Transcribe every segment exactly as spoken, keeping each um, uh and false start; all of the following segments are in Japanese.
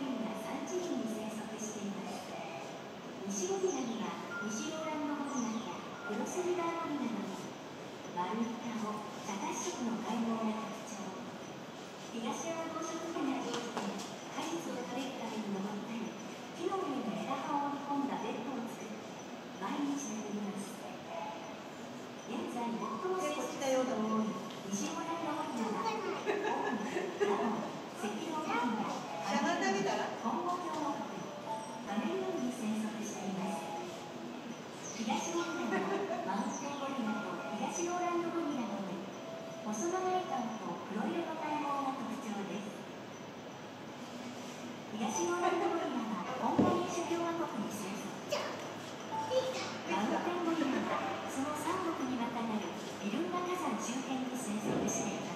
県や山地域に生息しています。西ゴリラには西ローランドゴリラやクロスリバーゴリラなど丸い顔、茶褐色の体毛が特徴。東山動植物が上手で果実を食べるために登ったり木の上に枝葉を織り込んだベッドを作り毎日眠ります。現在最も生息数の多い西ローランドゴリラはオウム、ラモン、赤道ゴリラ、コンゴ共和国、カメルーンに生息しています。東ゴリラはマウンテンゴリラと東ローランドゴリラのみ細長い顔と黒色の体毛が特徴です。東ローランドゴリラはコンゴ民主共和国に生息。マウンテンゴリラはその三国にまたがるビルンガ火山周辺に生息しています。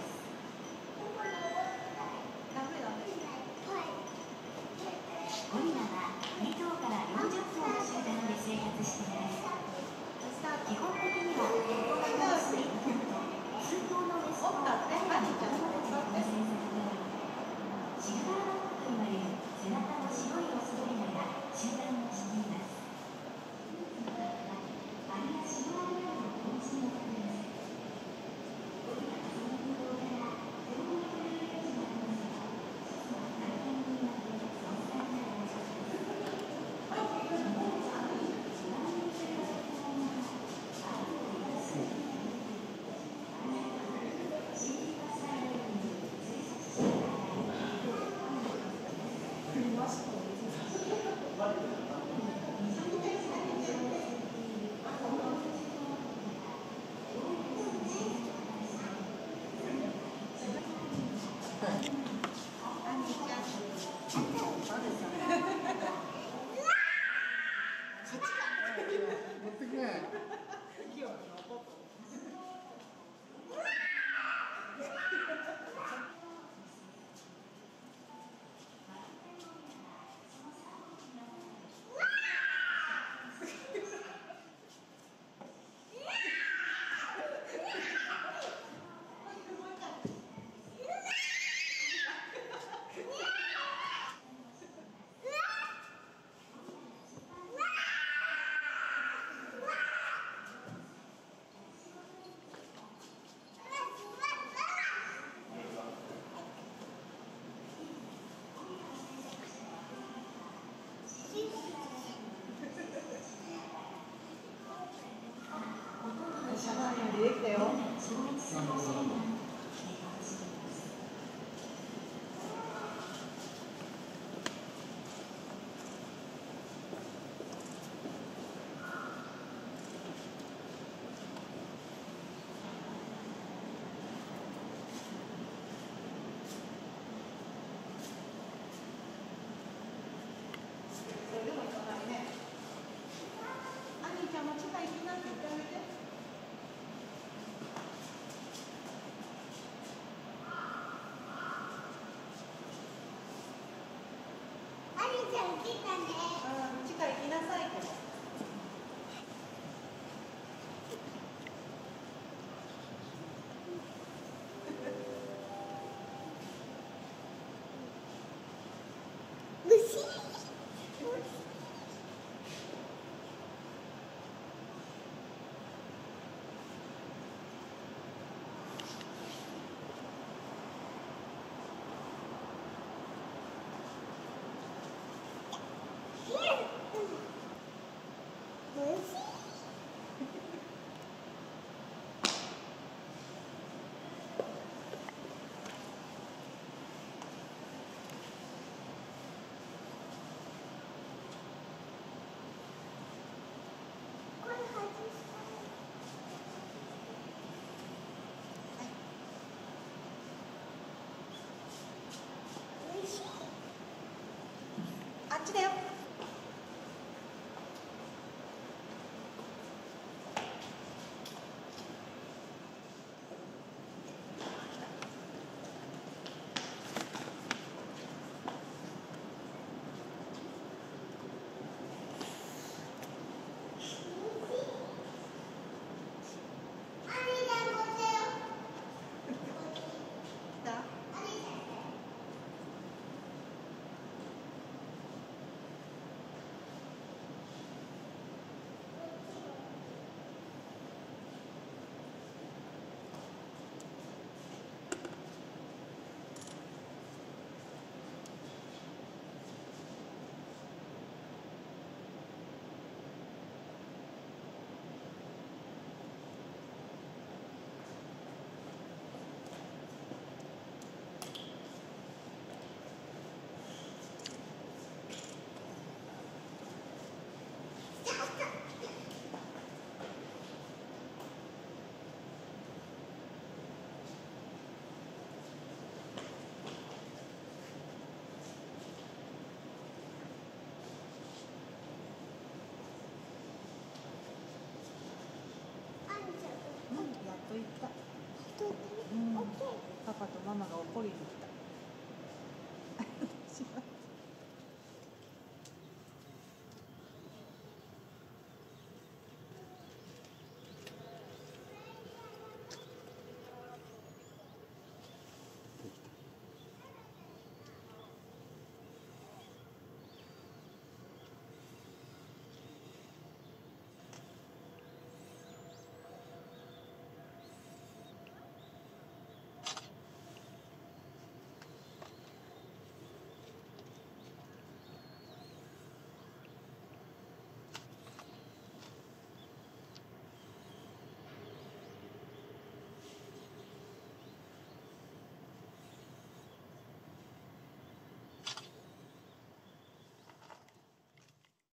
ゴリラはに頭からよんじゅっ頭の集団で生活しています。基本的には大人のオスいっ頭と数頭のメスとガリラの子供たちが構成されており、シルバーバックと言われる背中の白いオスゴリラが集団をしています。アリやシロアリなどの昆虫を食べます。ゴリラはその行動からゼロメートル以上になりますが、実は大変になって存在があります。 シャバーニでできたよ。それでもいかないね。アニーちゃんも近いきなって言ってあげて。近い行きなさいって。あっちだよ。 パパとママが怒りに来た。